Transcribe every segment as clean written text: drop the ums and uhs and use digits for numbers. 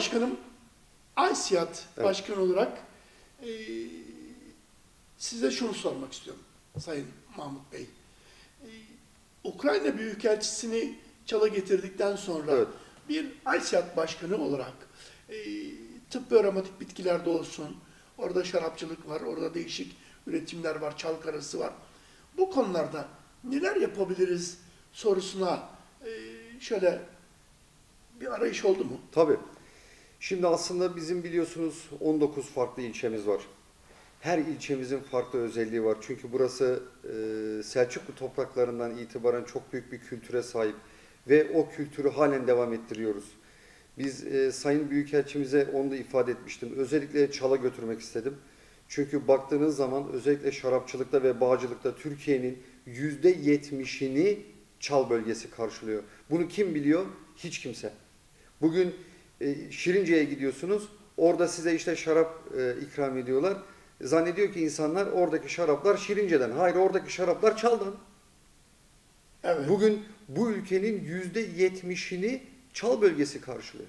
Başkanım, AYSİAD Evet. Başkanı olarak e, size şunu sormak istiyorum Sayın Mahmut Bey. Ukrayna Büyükelçisini Çal'a getirdikten sonra Evet. bir AYSİAD Başkanı olarak e, tıbbi aromatik bitkilerde olsun, orada şarapçılık var, orada değişik üretimler var, çal karası var. Bu konularda neler yapabiliriz sorusuna şöyle bir arayış oldu mu? Tabii. Şimdi aslında bizim biliyorsunuz 19 farklı ilçemiz var. Her ilçemizin farklı özelliği var. Çünkü burası Selçuklu topraklarından itibaren çok büyük bir kültüre sahip ve o kültürü halen devam ettiriyoruz. Biz Sayın Büyükelçimize onu da ifade etmiştim. Özellikle Çal'a götürmek istedim. Çünkü baktığınız zaman özellikle şarapçılıkta ve bağcılıkta Türkiye'nin %70'ini Çal bölgesi karşılıyor. Bunu kim biliyor? Hiç kimse. Bugün Şirince'ye gidiyorsunuz. Orada size işte şarap ikram ediyorlar. Zannediyor ki insanlar oradaki şaraplar Şirince'den. Hayır, oradaki şaraplar Çal'dan. Evet. Bugün bu ülkenin %70'ini Çal bölgesi karşılıyor.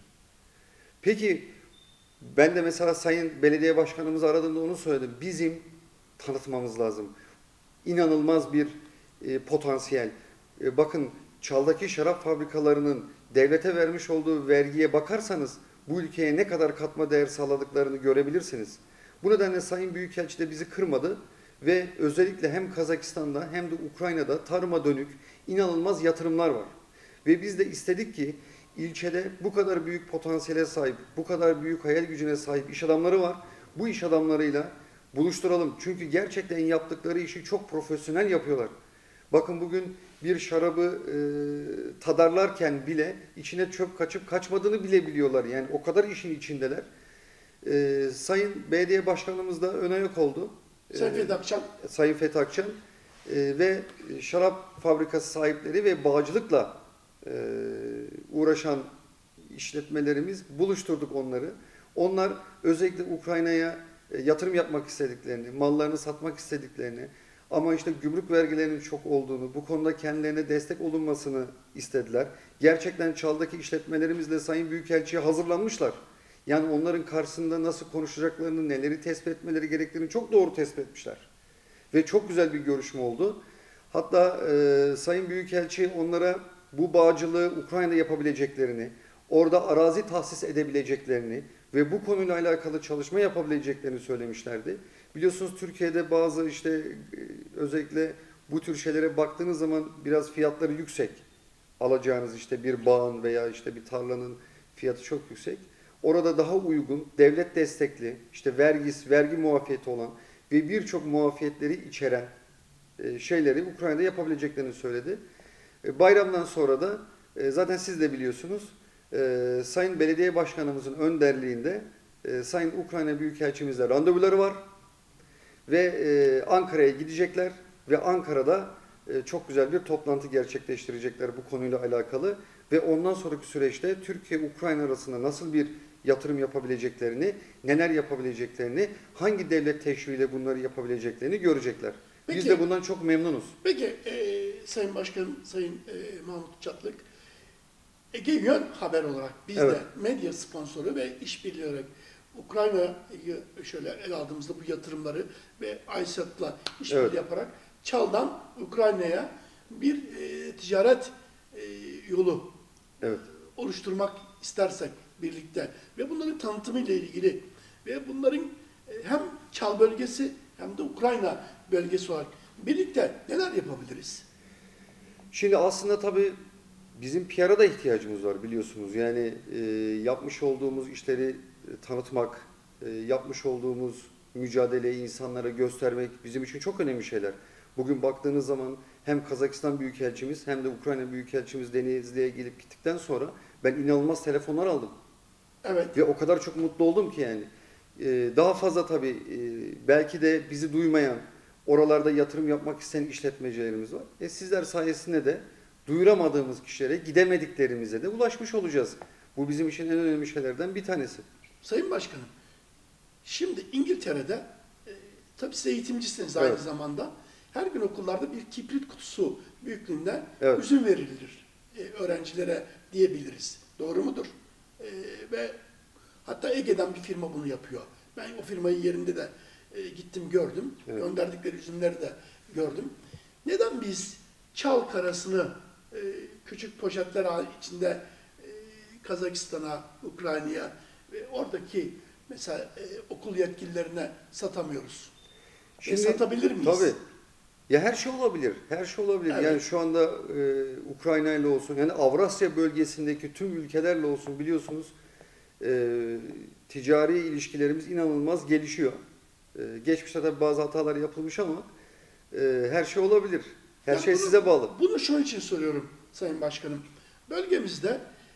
Peki ben de mesela Sayın Belediye Başkanımızı aradığımda onu söyledim. Bizim tanıtmamız lazım. İnanılmaz bir potansiyel. Bakın Çal'daki şarap fabrikalarının devlete vermiş olduğu vergiye bakarsanız bu ülkeye ne kadar katma değer sağladıklarını görebilirsiniz. Bu nedenle Sayın Büyükelçi de bizi kırmadı ve özellikle hem Kazakistan'da hem de Ukrayna'da tarıma dönük inanılmaz yatırımlar var. Ve biz de istedik ki ilçede bu kadar büyük potansiyele sahip, bu kadar büyük hayal gücüne sahip iş adamları var. Bu iş adamlarıyla buluşturalım. Çünkü gerçekten yaptıkları işi çok profesyonel yapıyorlar. Bakın bugün bir şarabı tadarlarken bile içine çöp kaçıp kaçmadığını bile biliyorlar. Yani o kadar işin içindeler. Sayın Belediye Başkanımız da ön ayak oldu. Sayın Fethi Akçam. Sayın Fethi Akçam ve şarap fabrikası sahipleri ve bağcılıkla uğraşan işletmelerimiz buluşturduk onları. Onlar özellikle Ukrayna'ya yatırım yapmak istediklerini, mallarını satmak istediklerini ama işte gümrük vergilerinin çok olduğunu, bu konuda kendilerine destek olunmasını istediler. Gerçekten Çal'daki işletmelerimizle Sayın Büyükelçi'ye hazırlanmışlar. Yani onların karşısında nasıl konuşacaklarını, neleri tespit etmeleri gerektiğini çok doğru tespit etmişler. Ve çok güzel bir görüşme oldu. Hatta Sayın Büyükelçi onlara bu bağcılığı Ukrayna'da yapabileceklerini, orada arazi tahsis edebileceklerini ve bu konuyla alakalı çalışma yapabileceklerini söylemişlerdi. Biliyorsunuz Türkiye'de bazı işte özellikle bu tür şeylere baktığınız zaman biraz fiyatları yüksek. Alacağınız işte bir bağın veya işte bir tarlanın fiyatı çok yüksek. Orada daha uygun, devlet destekli, işte vergi muafiyeti olan ve birçok muafiyetleri içeren şeyleri Ukrayna'da yapabileceklerini söyledi. Bayramdan sonra da zaten siz de biliyorsunuz Sayın Belediye Başkanımızın önderliğinde Sayın Ukrayna Büyükelçimizle randevuları var ve Ankara'ya gidecekler ve Ankara'da çok güzel bir toplantı gerçekleştirecekler bu konuyla alakalı ve ondan sonraki süreçte Türkiye-Ukrayna arasında nasıl bir yatırım yapabileceklerini, neler yapabileceklerini, hangi devlet teşviğiyle bunları yapabileceklerini görecekler. Peki, biz de bundan çok memnunuz. Peki Sayın Başkanım, Sayın Mahmut Çatlık, Ege Yön Haber olarak biz Evet. de medya sponsoru ve işbirliği olarak Ukrayna'yı şöyle ele aldığımızda bu yatırımları ve AYSİAD'la işbirliği Evet. yaparak Çal'dan Ukrayna'ya bir ticaret yolu Evet. oluşturmak istersek birlikte ve bunların tanıtımı ile ilgili ve bunların hem Çal bölgesi hem de Ukrayna bölgesi olarak birlikte neler yapabiliriz? Şimdi aslında tabii bizim PR'a da ihtiyacımız var biliyorsunuz. Yani yapmış olduğumuz işleri tanıtmak, yapmış olduğumuz mücadeleyi insanlara göstermek bizim için çok önemli şeyler. Bugün baktığınız zaman hem Kazakistan Büyükelçimiz hem de Ukrayna Büyükelçimiz Denizli'ye gelip gittikten sonra ben inanılmaz telefonlar aldım. Evet. Ve o kadar çok mutlu oldum ki yani. Daha fazla tabii belki de bizi duymayan, oralarda yatırım yapmak isteyen işletmecilerimiz var. Sizler sayesinde de duyuramadığımız kişilere, gidemediklerimize de ulaşmış olacağız. Bu bizim için en önemli şeylerden bir tanesi. Sayın Başkanım, şimdi İngiltere'de tabii siz eğitimcisiniz aynı Evet. zamanda. Her gün okullarda bir kibrit kutusu büyüklüğünde Evet. üzüm verilir öğrencilere diyebiliriz. Doğru mudur? Ve Hatta Ege'den bir firma bunu yapıyor. Ben o firmayı yerinde de gittim gördüm. Evet. Gönderdikleri üzümleri de gördüm. Neden biz çal karasını küçük poşetler içinde Kazakistan'a, Ukrayna'ya ve oradaki mesela okul yetkililerine satamıyoruz? Şimdi, satabilir miyiz? Tabii. Ya her şey olabilir. Her şey olabilir. Evet. Yani şu anda Ukrayna ile olsun, yani Avrasya bölgesindeki tüm ülkelerle olsun biliyorsunuz ticari ilişkilerimiz inanılmaz gelişiyor. Geçmişte tabii bazı hatalar yapılmış ama her şey olabilir. Her Yani şey size bağlı. Bunu şunun için soruyorum Sayın Başkanım. Bölgemizde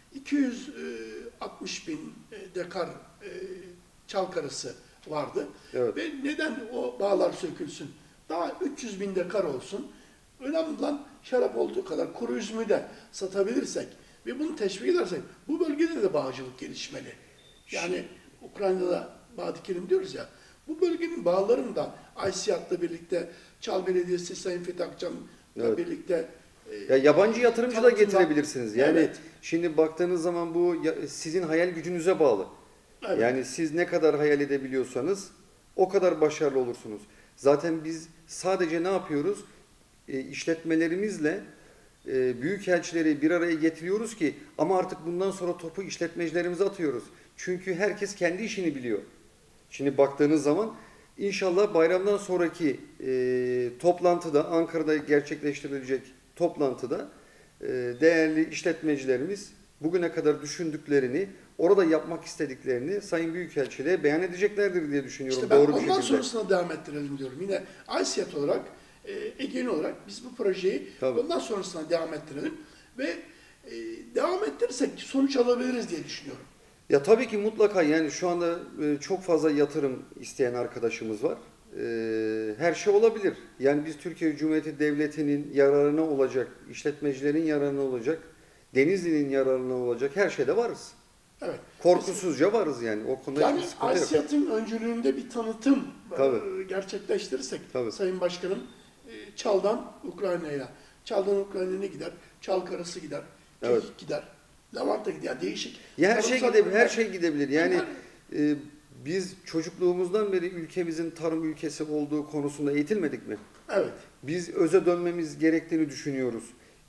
260 bin dekar çal karası vardı. Evet. Ve neden o bağlar sökülsün? Daha 300 bin dekar olsun. Önemli olan şarap olduğu kadar kuru üzümü de satabilirsek ve bunu teşvik edersek bu bölgede de bağcılık gelişmeli. Yani Ukrayna'da bağ dikelim diyoruz ya. Bu bölgenin bağlarını da Aysiyat'la birlikte, Çal Belediyesi, Sayın Fethi Akçam'la Evet. birlikte Ya yabancı yatırımcı da getirebilirsiniz. Yani Evet. şimdi baktığınız zaman bu sizin hayal gücünüze bağlı. Evet. Yani siz ne kadar hayal edebiliyorsanız o kadar başarılı olursunuz. Zaten biz sadece ne yapıyoruz? İşletmelerimizle büyükelçileri bir araya getiriyoruz ki ama artık bundan sonra topu işletmecilerimize atıyoruz. Çünkü herkes kendi işini biliyor. Şimdi baktığınız zaman inşallah bayramdan sonraki toplantıda, Ankara'da gerçekleştirilecek toplantıda değerli işletmecilerimiz bugüne kadar düşündüklerini, orada yapmak istediklerini Sayın Büyükelçiliğe beyan edeceklerdir diye düşünüyorum. İşte ben Doğru bir ondan şekilde. sonrasına devam ettirelim diyorum. Yine Aysiyat olarak, Ege'nin olarak biz bu projeyi Tabii. ondan sonrasına devam ettirelim ve devam ettirirsek sonuç alabiliriz diye düşünüyorum. Ya tabii ki mutlaka yani şu anda çok fazla yatırım isteyen arkadaşımız var. Her şey olabilir. Yani biz Türkiye Cumhuriyeti Devleti'nin yararına olacak, işletmecilerin yararına olacak, Denizli'nin yararına olacak her şeyde varız. Evet. Korkusuzca varız yani. O konuda Yani hiçbir sıkıntı yok. Aysiyat'ın öncülüğünde bir tanıtım Tabii. gerçekleştirirsek Tabii. Sayın Başkanım, Çal'dan Ukrayna'ya, Çal'dan Ukrayna'ya ne gider? Çal karası gider, Evet. kekik gider, lavanta gider, yani değişik. Ya her şey Sarımsak gidebilir, her gider. şey gidebilir. Yani biz çocukluğumuzdan beri ülkemizin tarım ülkesi olduğu konusunda eğitilmedik mi? Evet. Biz öze dönmemiz gerektiğini düşünüyoruz.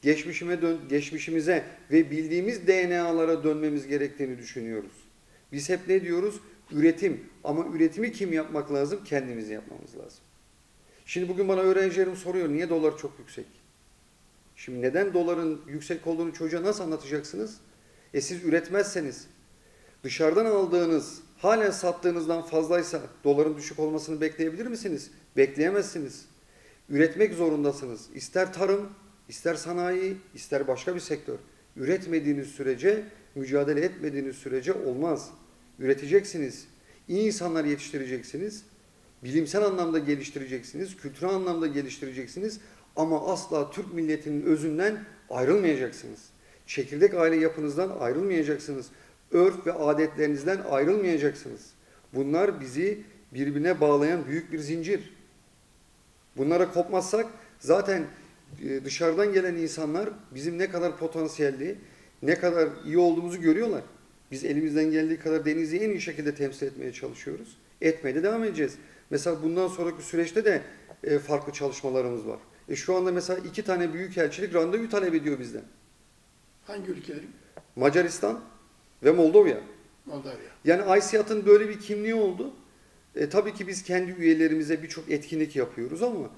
Geçmişimize ve bildiğimiz DNA'lara dönmemiz gerektiğini düşünüyoruz. Biz hep ne diyoruz? Üretim. Ama üretimi kim yapmak lazım? Kendimiz yapmamız lazım. Şimdi bugün bana öğrencilerim soruyor, niye dolar çok yüksek? Şimdi neden doların yüksek olduğunu çocuğa nasıl anlatacaksınız? Siz üretmezseniz, dışarıdan aldığınız, halen sattığınızdan fazlaysa doların düşük olmasını bekleyebilir misiniz? Bekleyemezsiniz. Üretmek zorundasınız. İster tarım, ister sanayi, ister başka bir sektör. Üretmediğiniz sürece, mücadele etmediğiniz sürece olmaz. Üreteceksiniz. İyi insanlar yetiştireceksiniz. Bilimsel anlamda geliştireceksiniz. Kültürel anlamda geliştireceksiniz. Ama asla Türk milletinin özünden ayrılmayacaksınız. Çekirdek aile yapınızdan ayrılmayacaksınız. Örf ve adetlerinizden ayrılmayacaksınız. Bunlar bizi birbirine bağlayan büyük bir zincir. Bunlara kopmazsak zaten dışarıdan gelen insanlar bizim ne kadar potansiyelli, ne kadar iyi olduğumuzu görüyorlar. Biz elimizden geldiği kadar Denizli'yi en iyi şekilde temsil etmeye çalışıyoruz. Etmeye de devam edeceğiz. Mesela bundan sonraki süreçte de farklı çalışmalarımız var. Şu anda mesela 2 tane büyükelçilik randevu talep ediyor bizden. Hangi ülkelerin? Macaristan ve Moldova. Moldavya. Yani Aysiyat'ın böyle bir kimliği oldu. Tabii ki biz kendi üyelerimize birçok etkinlik yapıyoruz ama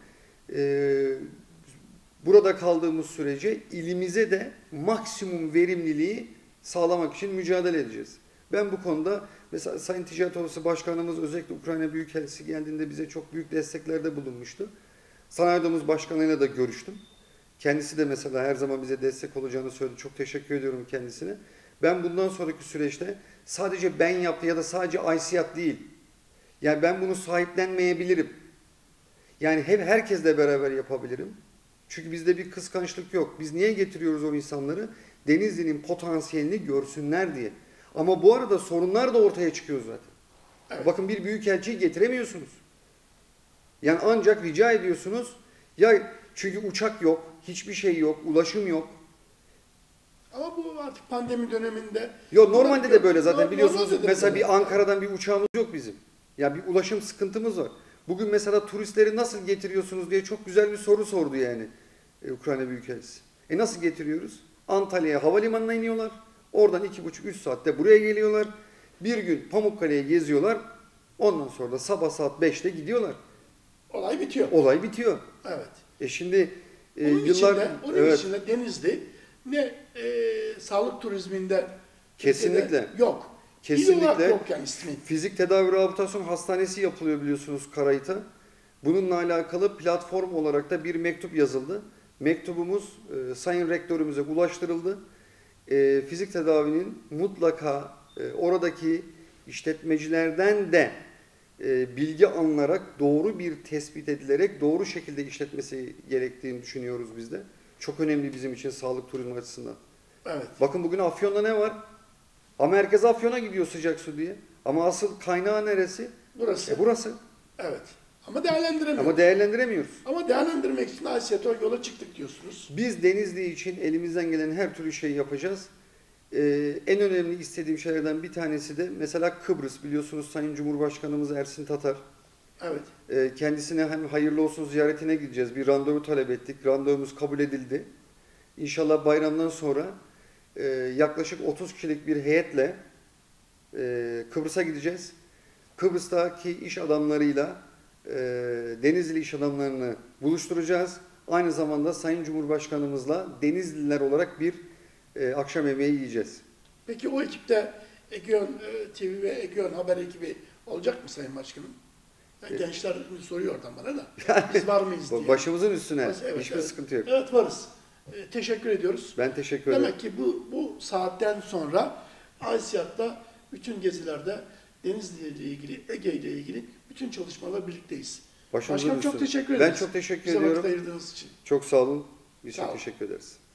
burada kaldığımız sürece ilimize de maksimum verimliliği sağlamak için mücadele edeceğiz. Ben bu konuda mesela Sayın Ticaret Odası Başkanımız özellikle Ukrayna Büyükelçisi geldiğinde bize çok büyük desteklerde bulunmuştu. Sanayi Odamız Başkanı'yla da görüştüm. Kendisi de mesela her zaman bize destek olacağını söyledi. Çok teşekkür ediyorum kendisine. Ben bundan sonraki süreçte sadece ben yaptı ya da sadece Aysiyat değil. Yani ben bunu sahiplenmeyebilirim. Yani hep herkesle beraber yapabilirim. Çünkü bizde bir kıskançlık yok. Biz niye getiriyoruz o insanları? Denizli'nin potansiyelini görsünler diye. Ama bu arada sorunlar da ortaya çıkıyor zaten. Evet. Bakın bir büyükelçiyi getiremiyorsunuz. Yani ancak rica ediyorsunuz. Ya çünkü uçak yok, hiçbir şey yok, ulaşım yok. Ama bu artık pandemi döneminde... Yok normalde de böyle zaten biliyorsunuz. Normalde de Mesela böyle. bir Ankara'dan bir uçağımız yok bizim. Ya bir ulaşım sıkıntımız var. Bugün mesela turistleri nasıl getiriyorsunuz diye çok güzel bir soru sordu yani Ukrayna Büyükelçisi. Nasıl getiriyoruz? Antalya'ya havalimanına iniyorlar. Oradan 2,5-3 saatte buraya geliyorlar. Bir gün Pamukkale'ye geziyorlar. Ondan sonra da sabah saat 5'te gidiyorlar. Olay bitiyor. Olay bitiyor. Evet. Şimdi Onun yıllar... onun içinde Denizli ne sağlık turizminde Kesinlikle. yok. Kesinlikle. İl olarak yok yani ismi. Fizik Tedavi Rehabilitasyon Hastanesi yapılıyor biliyorsunuz Karayit'a. Bununla alakalı platform olarak da bir mektup yazıldı. Mektubumuz Sayın Rektörümüze ulaştırıldı. Fizik tedavinin mutlaka oradaki işletmecilerden de bilgi alınarak doğru bir tespit edilerek doğru şekilde işletmesi gerektiğini düşünüyoruz biz de. Çok önemli bizim için sağlık turizmi açısından. Evet. Bakın bugün Afyon'da ne var? Ama herkes Afyon'a gidiyor sıcak su diye. Ama asıl kaynağı neresi? Burası. Burası. Evet. Ama değerlendiremiyoruz. Ama değerlendiremiyoruz. Ama değerlendirmek için ASİAD'a yola çıktık diyorsunuz. Biz Denizli için elimizden gelen her türlü şeyi yapacağız. En önemli istediğim şeylerden bir tanesi de mesela Kıbrıs. Biliyorsunuz Sayın Cumhurbaşkanımız Ersin Tatar. Evet. Kendisine hem hayırlı olsun ziyaretine gideceğiz. Bir randevu talep ettik. Randevumuz kabul edildi. İnşallah bayramdan sonra yaklaşık 30 kişilik bir heyetle Kıbrıs'a gideceğiz. Kıbrıs'taki iş adamlarıyla Denizli iş adamlarını buluşturacağız. Aynı zamanda Sayın Cumhurbaşkanımızla Denizliler olarak bir akşam yemeği yiyeceğiz. Peki o ekipte Egeon TV ve Egeon Haber ekibi olacak mı Sayın Başkanım? Yani gençler soruyor oradan bana da. Biz var mıyız diye. Başımızın üstüne. Evet, Hiçbir sıkıntı yok. Evet varız. Teşekkür ediyoruz. Ben teşekkür ederim. Demek ki bu saatten sonra ASİAD'da bütün gezilerde Denizli ile ilgili, Ege ile ilgili bütün çalışmalar birlikteyiz. Başımızın Başkanım çok üstüne. teşekkür ederiz. Ben çok teşekkür Bize vakit ediyorum. ayırdığınız için. Çok sağ olun. Biz Sağ çok olun. teşekkür ederiz.